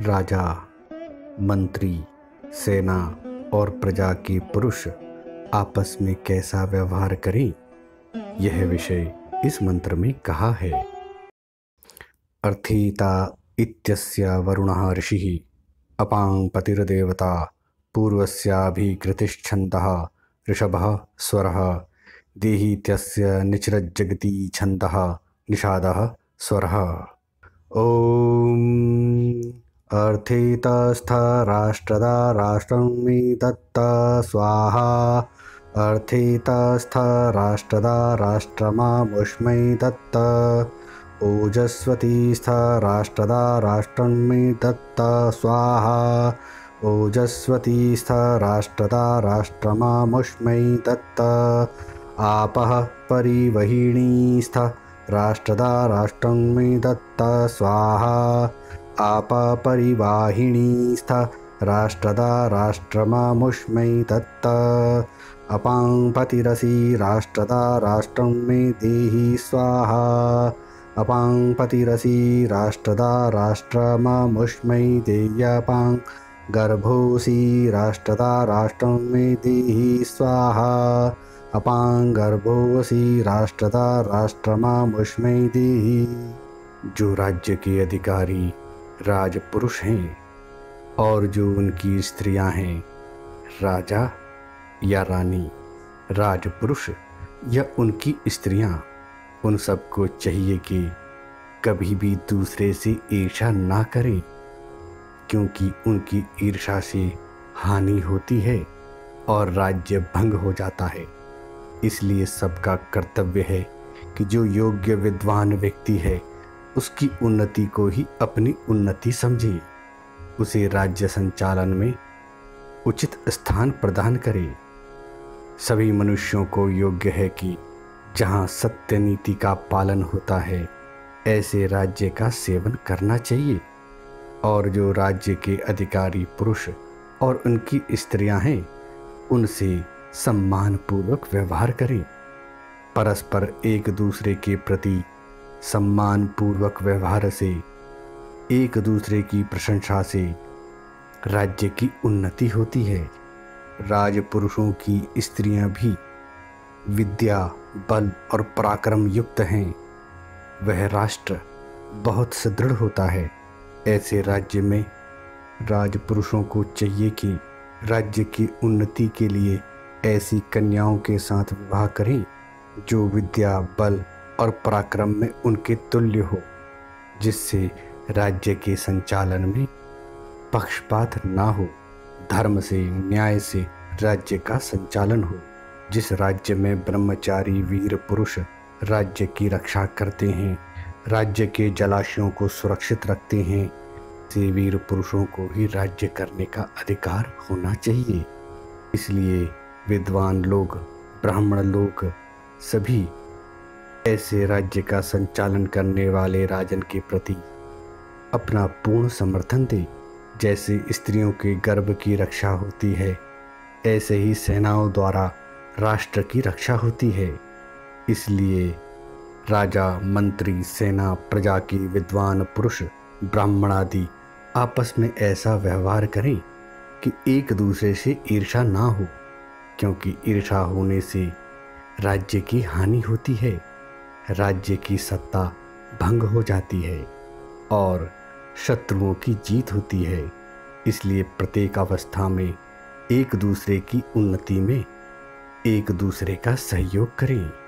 राजा, मंत्री, सेना और प्रजा के पुरुष आपस में कैसा व्यवहार करें, यह विषय इस मंत्र में कहा है। अर्थिता इत्यस्य वरुणः ऋषिः अपां पतिर्देवता पूर्वस्याभिकृतिश्छन्दः ऋषभः स्वरः देहीत्यस्य निचरज्जगति छन्दः निषादः स्वरः। ॐ अर्थितस्थ राष्ट्रदा राष्ट्रं मे दत्ता स्वाहा। अर्थितस्थ राष्ट्रदा राष्ट्रमामुष्मै दत्ता। ओजस्वतीस्थ राष्ट्रदा राष्ट्रं मे दत्ता स्वाहा। ओजस्वतीस्थ राष्ट्रदा राष्ट्रमामुष्मै दत्ता। आपः परिवहिणीस्थ राष्ट्रदा राष्ट्रं मे दत्ता स्वाहा। आपः परिवाहिणीस्थ राष्ट्रदा राष्ट्रमामुष्मै दत्ता। अपां पतिरसि राष्ट्रदा राष्ट्रं मे देहि स्वाहा। अपां पतिरसि राष्ट्रदा राष्ट्रमामुष्मै देयपां गर्भोऽसि राष्ट्रदा राष्ट्रं मे देहि स्वाहा। अपां गर्भोऽसि राष्ट्रदा राष्ट्रमामुष्मै देहि। जो राज्य के अधिकारी राजपुरुष हैं और जो उनकी स्त्रियां हैं, राजा या रानी, राजपुरुष या उनकी स्त्रियां, उन सबको चाहिए कि कभी भी दूसरे से ईर्ष्या ना करें, क्योंकि उनकी ईर्ष्या से हानि होती है और राज्य भंग हो जाता है। इसलिए सबका कर्तव्य है कि जो योग्य विद्वान व्यक्ति है उसकी उन्नति को ही अपनी उन्नति समझे, उसे राज्य संचालन में उचित स्थान प्रदान करे। सभी मनुष्यों को योग्य है कि जहाँ सत्य नीति का पालन होता है ऐसे राज्य का सेवन करना चाहिए, और जो राज्य के अधिकारी पुरुष और उनकी स्त्रियां हैं उनसे सम्मानपूर्वक व्यवहार करें। परस्पर एक दूसरे के प्रति सम्मानपूर्वक व्यवहार से, एक दूसरे की प्रशंसा से राज्य की उन्नति होती है। राजपुरुषों की स्त्रियां भी विद्या, बल और पराक्रम युक्त हैं। वह राष्ट्र बहुत सुदृढ़ होता है। ऐसे राज्य में राजपुरुषों को चाहिए कि राज्य की उन्नति के लिए ऐसी कन्याओं के साथ विवाह करें जो विद्या, बल और पराक्रम में उनके तुल्य हो, जिससे राज्य के संचालन में पक्षपात ना हो, धर्म से, न्याय से राज्य का संचालन हो। जिस राज्य में ब्रह्मचारी वीर पुरुष राज्य की रक्षा करते हैं, राज्य के जलाशयों को सुरक्षित रखते हैं, ऐसे वीर पुरुषों को ही राज्य करने का अधिकार होना चाहिए। इसलिए विद्वान लोग, ब्राह्मण लोग सभी ऐसे राज्य का संचालन करने वाले राजन के प्रति अपना पूर्ण समर्थन दें। जैसे स्त्रियों के गर्भ की रक्षा होती है, ऐसे ही सेनाओं द्वारा राष्ट्र की रक्षा होती है। इसलिए राजा, मंत्री, सेना, प्रजा के विद्वान पुरुष, ब्राह्मण आदि आपस में ऐसा व्यवहार करें कि एक दूसरे से ईर्ष्या ना हो, क्योंकि ईर्ष्या होने से राज्य की हानि होती है, राज्य की सत्ता भंग हो जाती है और शत्रुओं की जीत होती है। इसलिए प्रत्येक अवस्था में एक दूसरे की उन्नति में एक दूसरे का सहयोग करें।